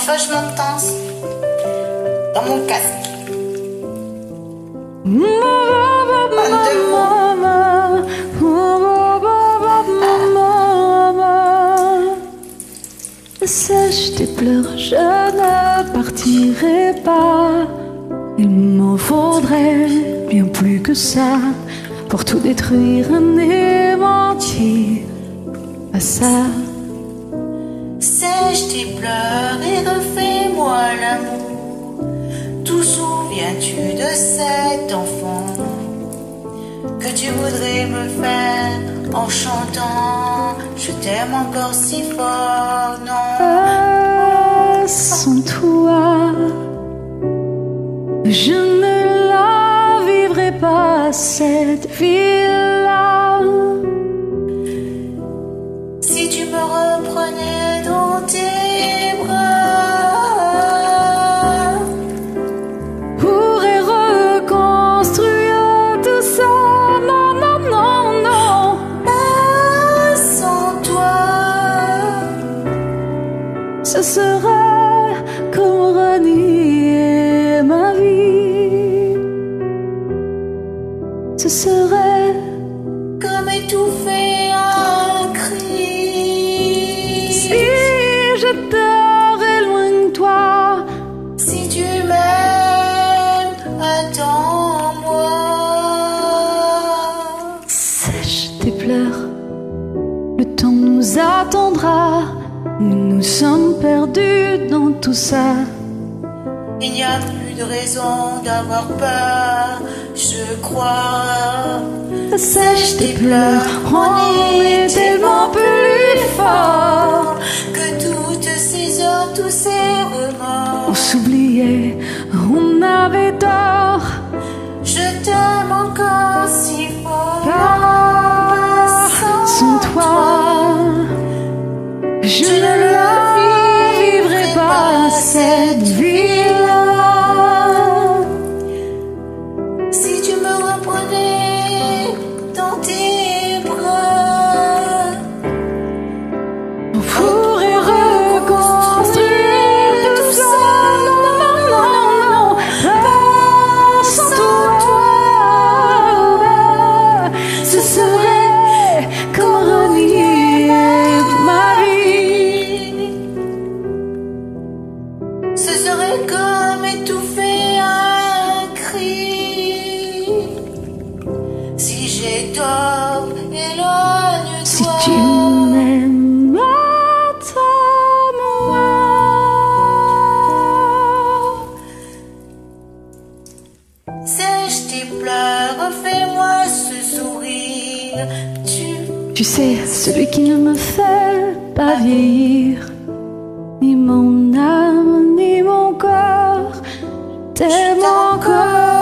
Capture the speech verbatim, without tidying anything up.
fois je m'entends dans mon casque. Sèche tes pleurs, je ne partirai pas. Il m'en faudrait bien plus que ça pour tout détruire, et mentir à ça. Sèche tes pleurs et refais-moi l'amour. T'en souviens-tu de cet enfant que tu voudrais me faire en chantant je t'aime encore si fort, non? Ah, sans toi, je ne la vivrai pas, cette vie-là. Si tu me reprenais dans tes bras, pourrais reconstruire tout ça. Non, non, non, non. pas sans toi. Ce serait comme renier ma vie. Ce serait Comme étouffer un cri. si j'étais loin de toi. Si tu m'aimes, attends-moi. Sèche tes pleurs, le temps nous attendra. Nous sommes perdus dans tout ça. Il n'y a plus de raison d'avoir peur, je crois. Sèche tes pleurs, on est tellement plus fort Que toutes ces heures, tous ces remords. On s'oubliait, on avait tort. Je t'aime encore si fort. Pas sans toi, je ne la vivrai pas, cette vie-là. Si tu me reprenais dans tes bras, On pourrait reconstruire tout ça. Non, non, non, non, pas sans toi. Ce serait comme renier ma vie. ce serait comme étouffer un cri. Si j'ai tort, éloigne-toi. Si tu m'aimes, attends-moi. Sèche tes pleurs, fais-moi ce sourire. Tu Tu sais, celui qui ne me fait pas vieillir, ni mon âme, ni mon corps, t'aime encore.